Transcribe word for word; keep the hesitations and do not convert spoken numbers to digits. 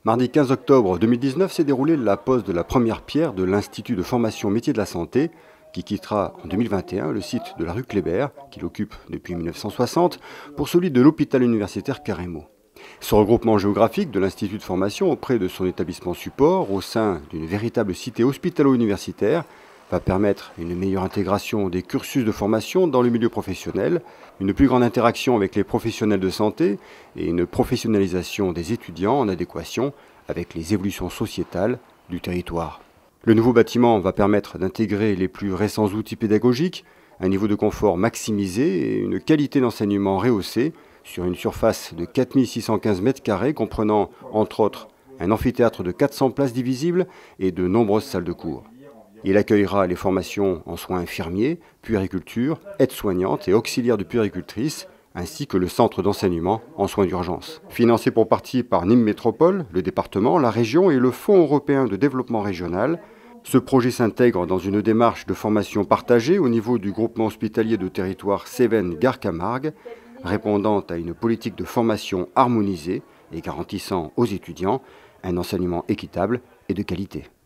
Mardi quinze octobre deux mille dix-neuf s'est déroulée la pose de la première pierre de l'Institut de formation métiers de la santé, qui quittera en deux mille vingt et un le site de la rue Kléber, qu'il occupe depuis mille neuf cent soixante, pour celui de l'hôpital universitaire Carremo. Ce regroupement géographique de l'Institut de formation auprès de son établissement support, au sein d'une véritable cité hospitalo-universitaire, va permettre une meilleure intégration des cursus de formation dans le milieu professionnel, une plus grande interaction avec les professionnels de santé et une professionnalisation des étudiants en adéquation avec les évolutions sociétales du territoire. Le nouveau bâtiment va permettre d'intégrer les plus récents outils pédagogiques, un niveau de confort maximisé et une qualité d'enseignement rehaussée sur une surface de quatre mille six cent quinze mètres carrés comprenant, entre autres, un amphithéâtre de quatre cents places divisibles et de nombreuses salles de cours. Il accueillera les formations en soins infirmiers, puériculture, aide-soignante et auxiliaire de puéricultrice, ainsi que le centre d'enseignement en soins d'urgence. Financé pour partie par Nîmes Métropole, le département, la région et le Fonds européen de développement régional, ce projet s'intègre dans une démarche de formation partagée au niveau du groupement hospitalier de territoire Cévennes-Gare Camargue, répondant à une politique de formation harmonisée et garantissant aux étudiants un enseignement équitable et de qualité.